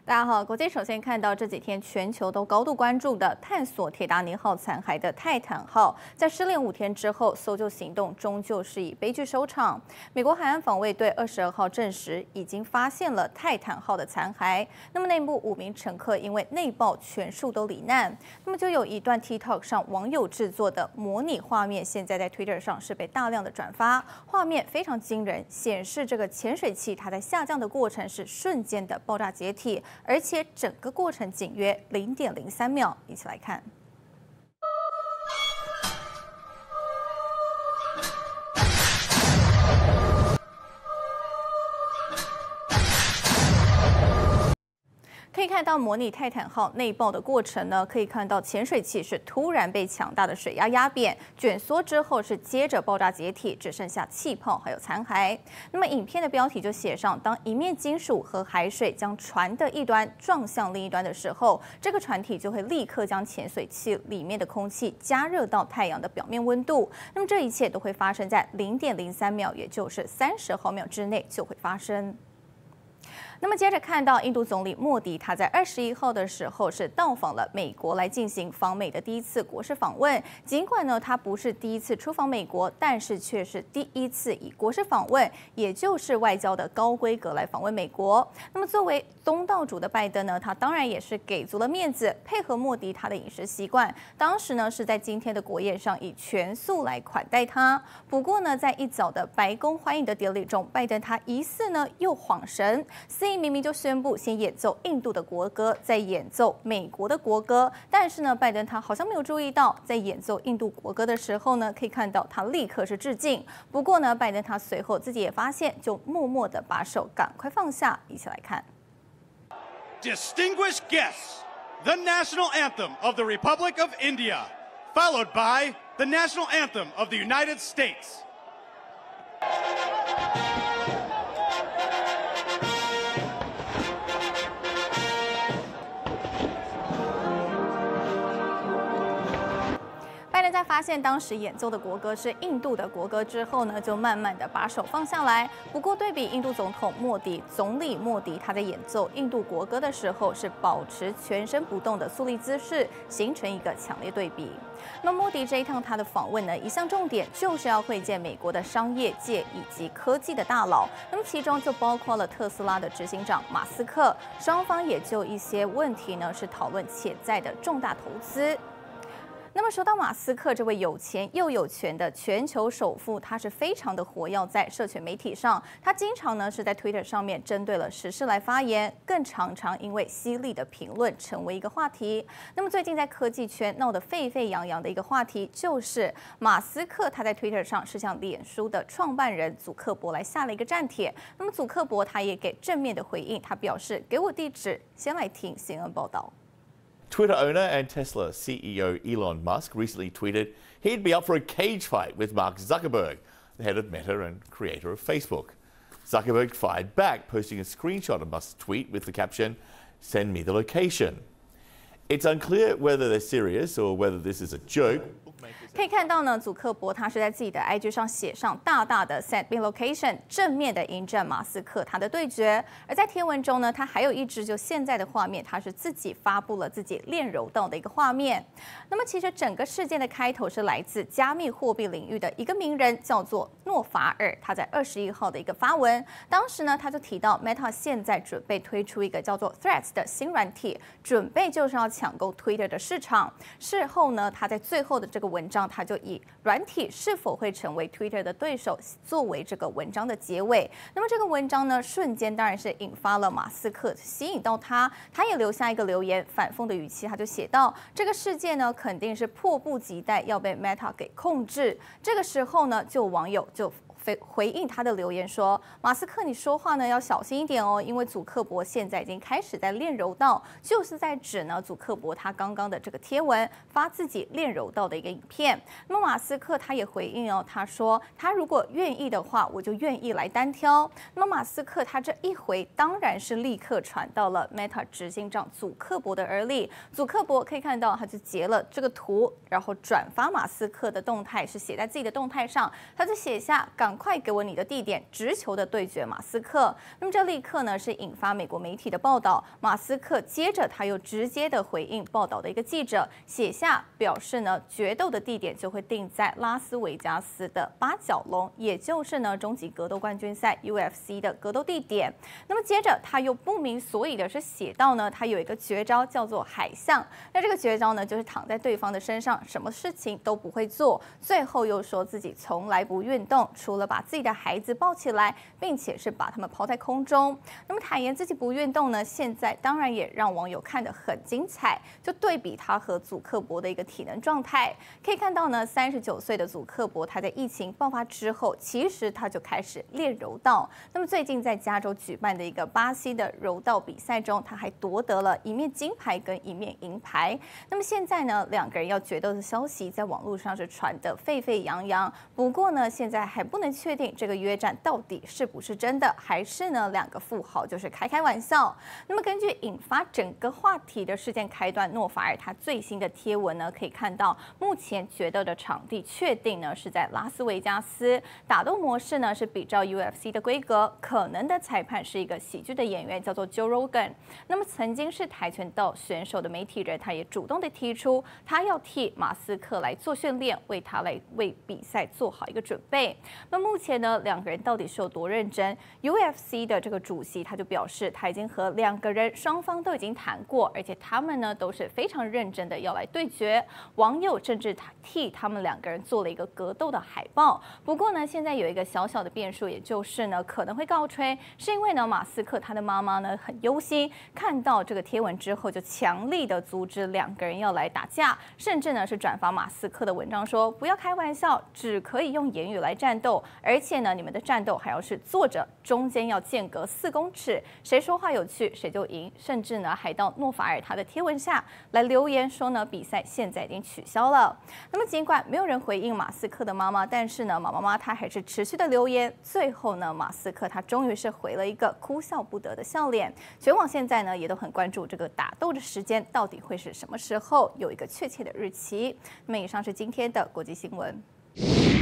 大家好，国际首先看到这几天全球都高度关注的探索铁达尼号残骸的泰坦号，在失联5天之后，搜救行动终究是以悲剧收场。美国海岸防卫队22号证实，已经发现了泰坦号的残骸。那么内部5名乘客因为内爆全数都罹难。那么就有一段 TikTok 上网友制作的模拟画面，现在在 Twitter 上是被大量的转发，画面非常惊人，显示这个潜水器它在下降的过程是瞬间的爆炸解体。而且整个过程仅约0.03秒，一起来看。可以看到模拟泰坦号内爆的过程呢，可以看到潜水器是突然被强大的水压压扁、卷缩之后是接着爆炸解体，只剩下气泡还有残骸。那么影片的标题就写上：当一面金属和海水将船的一端撞向另一端的时候，这个船体就会立刻将潜水器里面的空气加热到太阳的表面温度。那么这一切都会发生在0.03秒，也就是30毫秒之内就会发生。那么接着看到印度总理莫迪，他在21号的时候是到访了美国，来进行访美的第一次国事访问。尽管呢他不是第一次出访美国，但是却是第一次以国事访问，也就是外交的高规格来访问美国。那么作为东道主的拜登呢，他当然也是给足了面子，配合莫迪他的饮食习惯。当时呢是在今天的国宴上以全素来款待他。不过呢，在一早的白宫欢迎的典礼中，拜登他疑似呢又晃神。明明就宣布先演奏印度的国歌，再演奏美国的国歌，但是呢，拜登他好像没有注意到，在演奏印度国歌的时候呢，可以看到他立刻是致敬。不过呢，拜登他随后自己也发现，就默默的把手赶快放下，一起来看。 Distinguished guests, the national anthem of the Republic of India, followed by the national anthem of the United States. 在发现当时演奏的国歌是印度的国歌之后呢，就慢慢的把手放下来。不过对比印度总统莫迪，总理莫迪他在演奏印度国歌的时候是保持全身不动的肃立姿势，形成一个强烈对比。那么莫迪这一趟他的访问呢，一项重点就是要会见美国的商业界以及科技的大佬，那么其中就包括了特斯拉的执行长马斯克，双方也就一些问题呢是讨论潜在的重大投资。那么说到马斯克这位有钱又有权的全球首富，他是非常的活跃在社群媒体上，他经常呢是在 Twitter 上面针对了时事来发言，更常常因为犀利的评论成为一个话题。那么最近在科技圈闹得沸沸扬扬的一个话题，就是马斯克他在 Twitter 上是向脸书的创办人祖克伯来下了一个战帖。那么祖克伯他也给正面的回应，他表示给我地址。先来听新闻报道。 Twitter owner and Tesla CEO Elon Musk recently tweeted he'd be up for a cage fight with Mark Zuckerberg, the head of Meta and creator of Facebook. Zuckerberg fired back, posting a screenshot of Musk's tweet with the caption, "Send me the location." It's unclear whether they're serious or whether this is a joke. 可以看到呢，祖克伯他是在自己的 IG 上写上大大的 "Send me location"， 正面的迎战马斯克他的对决。而在贴文中呢，他还有一支就现在的画面，他是自己发布了自己练柔道的一个画面。那么其实整个事件的开头是来自加密货币领域的一个名人，叫做诺法尔，他在21号的一个发文。当时呢，他就提到 Meta 现在准备推出一个叫做 Threads 的新软体，准备就是要抢购 Twitter 的市场。事后呢，他在最后的这个文章，他就以软体是否会成为 Twitter 的对手作为这个文章的结尾。那么这个文章呢，瞬间当然是引发了马斯克，吸引到他，他也留下一个留言，反讽的语气，他就写到：这个世界呢，肯定是迫不及待要被 Meta 给控制。这个时候呢，就网友就回应他的留言说：马斯克，你说话呢要小心一点哦，因为祖克伯现在已经开始在练柔道，就是在指呢祖克伯他刚刚的这个贴文发自己练柔道的一个影片。那么马斯克他也回应哦，他说他如果愿意的话，我就愿意来单挑。那么马斯克他这一回当然是立刻传到了 Meta 执行长祖克伯的耳里。祖克伯可以看到，他就截了这个图，然后转发马斯克的动态，是写在自己的动态上，他就写下赶赶快给我你的地点，直球的对决马斯克。那么这立刻呢是引发美国媒体的报道，马斯克接着他又直接的回应报道的一个记者，写下表示呢，决斗的地点就会定在拉斯维加斯的八角笼，也就是呢终极格斗冠军赛 UFC 的格斗地点。那么接着他又不明所以的是写到呢，他有一个绝招叫做海象，那这个绝招呢就是躺在对方的身上，什么事情都不会做。最后又说自己从来不运动，除了把自己的孩子抱起来，并且是把他们抛在空中。那么坦言自己不运动呢，现在当然也让网友看得很精彩。就对比他和祖克伯的一个体能状态，可以看到呢，39岁的祖克伯他在疫情爆发之后，其实他就开始练柔道。那么最近在加州举办的一个巴西的柔道比赛中，他还夺得了一面金牌跟一面银牌。那么现在呢，两个人要决斗的消息在网络上是传得沸沸扬扬。不过呢，现在还不能确定这个约战到底是不是真的，还是呢两个富豪就是开玩笑。那么根据引发整个话题的事件开端，诺法尔他最新的贴文呢，可以看到目前决斗的场地确定呢是在拉斯维加斯，打斗模式呢是比照 UFC 的规格，可能的裁判是一个喜剧的演员，叫做 Joe Rogan。那么曾经是跆拳道选手的媒体人，他也主动的提出，他要替马斯克来做训练，为他来为比赛做好一个准备。那目前呢，两个人到底是有多认真 ？UFC 的这个主席他就表示，他已经和两个人双方都已经谈过，而且他们呢都是非常认真的要来对决。网友甚至替他们两个人做了一个格斗的海报。不过呢，现在有一个小小的变数，也就是呢可能会告吹，是因为呢马斯克他的妈妈呢很忧心，看到这个贴文之后就强力的阻止两个人要来打架，甚至呢是转发马斯克的文章说不要开玩笑，只可以用言语来战斗，而且呢你们的战斗还要是坐着，中间要间隔4公尺，谁说话有趣谁就赢，甚至呢还到诺法尔他的贴文下来留言说呢比赛现在已经取消了。那么尽管没有人回应马斯克的妈妈，但是呢马妈妈她还是持续的留言。最后呢马斯克他终于是回了一个哭笑不得的笑脸。全网现在呢也都很关注这个打斗的时间到底会是什么时候，有一个确切的日期。那么以上是今天的国际新闻。